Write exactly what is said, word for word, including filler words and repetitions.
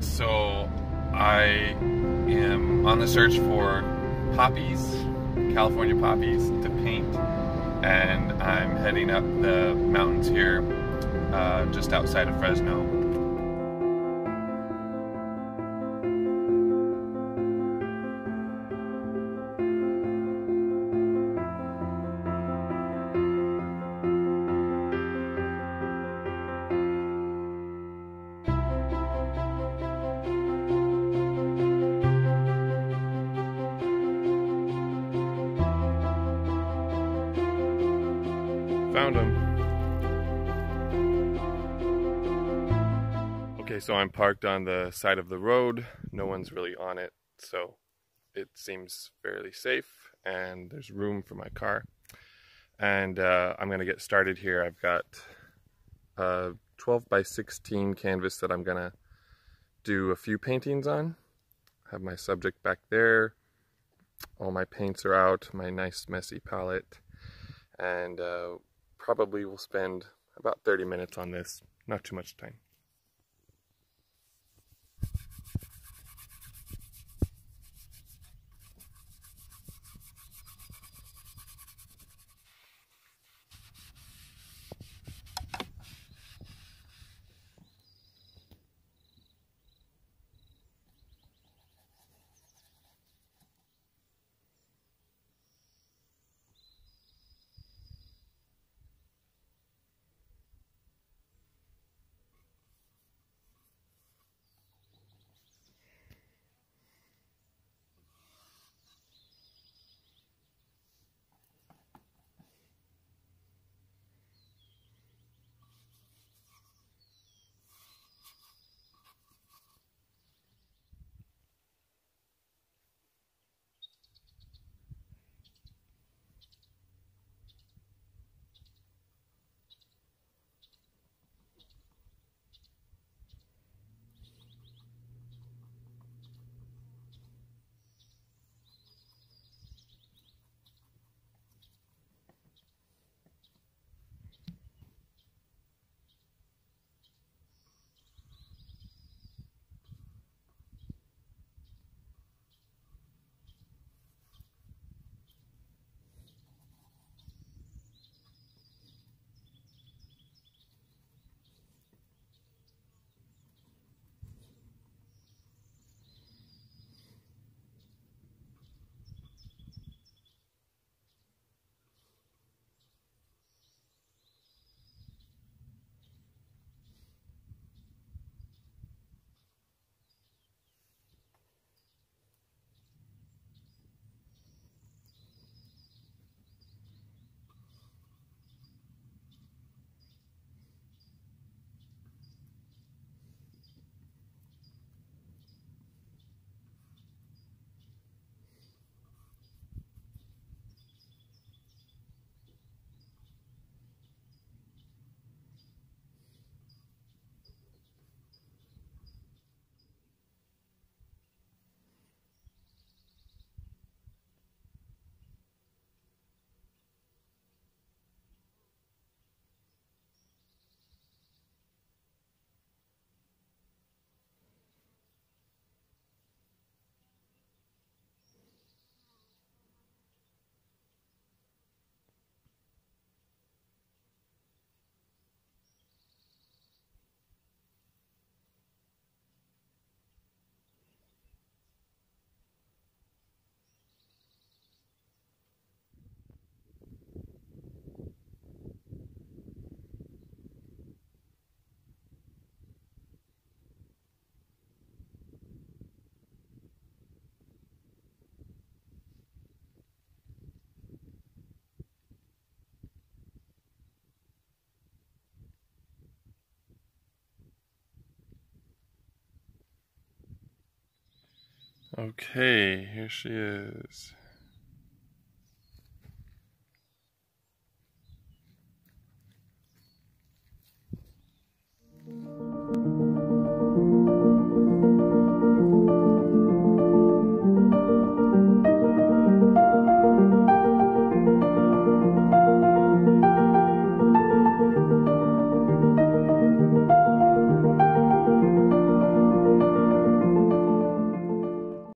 So I am on the search for poppies, California poppies to paint, and I'm heading up the mountains here uh, just outside of Fresno. Found him. Okay, so I'm parked on the side of the road. No one's really on it, so it seems fairly safe, and there's room for my car. And uh, I'm gonna get started here. I've got a twelve by sixteen canvas that I'm gonna do a few paintings on. I have my subject back there. All my paints are out, my nice messy palette, and uh, probably will spend about thirty minutes on this, not too much time. Okay, here she is.